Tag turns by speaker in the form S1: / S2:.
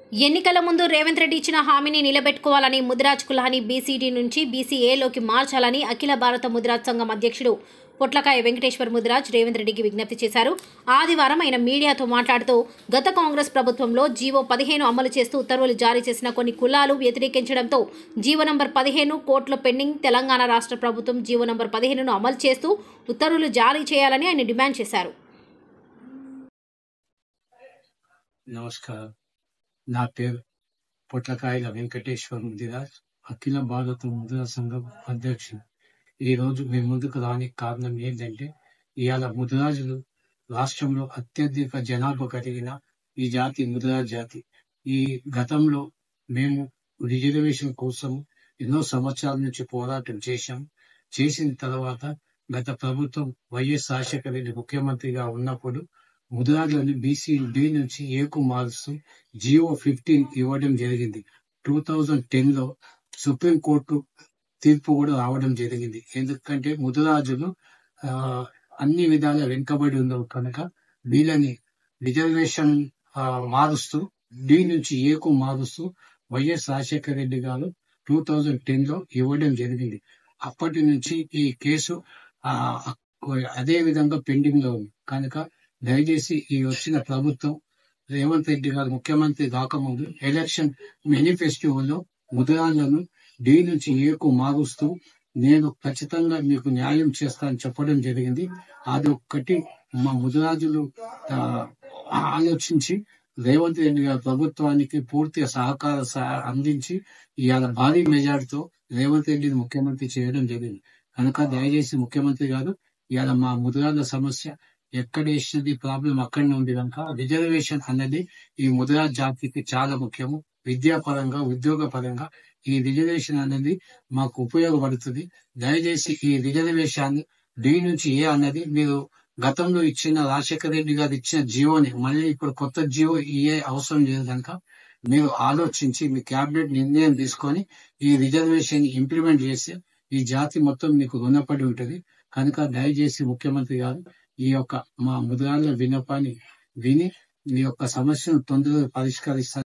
S1: ఎన్నికల ముందు రేవంత్ రెడ్డి ఇచ్చిన హామీని నిలబెట్టుకోవాలని ముదిరాజ్ కులాన్ని బీసీడీ నుంచి బీసీఏలోకి మార్చాలని అఖిల భారత ముదిరాజ్ సంఘం అధ్యక్షుడు పొట్లకాయ వెంకటేశ్వర్ ముదిరాజ్ రేవంత్ రెడ్డికి విజ్ఞప్తి చేశారు. ఆదివారం ఆయన మీడియాతో మాట్లాడుతూ గత కాంగ్రెస్ ప్రభుత్వంలో జీవో 15 అమలు చేస్తూ ఉత్తర్వులు జారీ చేసిన కొన్ని కులాలు వ్యతిరేకించడంతో జీవో నంబర్ 15 కోర్టులో పెండింగ్. తెలంగాణ రాష్ట్ర ప్రభుత్వం జీవో నంబర్ 15ను అమలు చేస్తూ ఉత్తర్వులు జారీ చేయాలని ఆయన డిమాండ్ చేశారు.
S2: నమస్కారం. నా పేరు పొట్లకాయల వెంకటేశ్వర్ ముదిరాజ్, అఖిల భారత ముదిరాజ్ సంఘం అధ్యక్షుడు. ఈ రోజు మీ ముందుకు రానికి కారణం ఏంటంటే, ఇవాళ ముదిరాజులు రాష్ట్రంలో అత్యధిక జనాభా కలిగిన ఈ జాతి ముదిరాజ్ జాతి. ఈ గతంలో మేము రిజర్వేషన్ కోసం ఎన్నో సంవత్సరాల నుంచి పోరాటం చేసిన తర్వాత గత ప్రభుత్వం వైఎస్ రాజశేఖర రెడ్డి ముఖ్యమంత్రిగా ఉన్నప్పుడు ముదిరాజులను బీసీ డి నుంచి ఏకు మారుస్తూ జియో 15 ఇవ్వడం జరిగింది. 2010లో సుప్రీంకోర్టు తీర్పు కూడా రావడం జరిగింది. ఎందుకంటే ముదిరాజులు అన్ని విధాల వెనుకబడి ఉన్నారు కనుక వీళ్ళని రిజర్వేషన్ మారుస్తూ డి నుంచి ఏకు మారుస్తూ వైఎస్ రాజశేఖర రెడ్డి గారు 2010లో ఇవ్వడం జరిగింది. అప్పటి నుంచి ఈ కేసు అదే విధంగా పెండింగ్ లో ఉంది. కనుక దయచేసి ఈ వచ్చిన ప్రభుత్వం రేవంత్ రెడ్డి గారు ముఖ్యమంత్రి కాకముందు ఎలక్షన్ మేనిఫెస్టోలో ముదిరాజులను డి నుంచి ఏకు మారుస్తూ నేను ఖచ్చితంగా మీకు న్యాయం చేస్తానని చెప్పడం జరిగింది. అది ఒక్కటి మా ముదిరాజులు ఆలోచించి రేవంత్ రెడ్డి గారి ప్రభుత్వానికి పూర్తిగా అందించి ఇవాళ భారీ మెజార్టీతో రేవంత్ రెడ్డిని ముఖ్యమంత్రి చేయడం జరిగింది. కనుక దయచేసి ముఖ్యమంత్రి గారు ఇవాళ మా ముదిరాజుల సమస్య ఎక్కడ వేసినది ప్రాబ్లం అక్కడనే ఉంది కనుక రిజర్వేషన్ అన్నది ఈ ముదిరాజ్ జాతికి చాలా ముఖ్యము. విద్యాపరంగా ఉద్యోగ పరంగా ఈ రిజర్వేషన్ అనేది మాకు ఉపయోగపడుతుంది. దయచేసి ఈ రిజర్వేషన్ డి నుంచి ఏ అన్నది మీరు గతంలో ఇచ్చిన రాజశేఖర రెడ్డి గారు ఇచ్చిన జియోని మళ్ళీ ఇప్పుడు కొత్త జియో ఏ అవసరం లేదు కనుక మీరు ఆలోచించి మీ క్యాబినెట్ నిర్ణయం తీసుకొని ఈ రిజర్వేషన్ ఇంప్లిమెంట్ చేస్తే ఈ జాతి మొత్తం మీకు రుణపడి ఉంటుంది. కనుక దయచేసి ముఖ్యమంత్రి గారు ఈ యొక్క మా ముదిరాజుల విన్నపాన్ని విని ఈ యొక్క సమస్యను తొందరగా పరిష్కరిస్తారు.